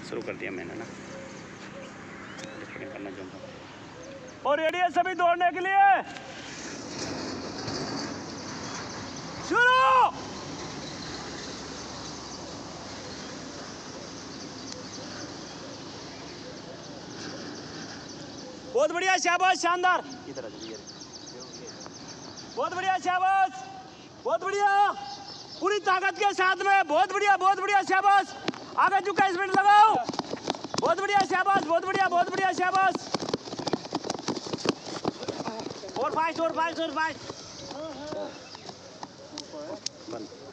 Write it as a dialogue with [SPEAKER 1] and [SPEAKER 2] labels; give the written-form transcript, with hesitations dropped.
[SPEAKER 1] शुरू कर दिया मैंने ना, करना चाहूँगा। और रेडी है सभी दौड़ने के लिए, शुरू। बहुत बढ़िया, शाबाश, शानदार, इधर आ जाइए। बहुत बढ़िया, शाबाश, बहुत बढ़िया, पूरी ताकत के साथ में, बहुत बढ़िया, शाबाश। आगे झुका, स्पीड लगाओ, बहुत बढ़िया, शाबाश, बहुत बढ़िया, शाबाश। और फास्ट, बंद।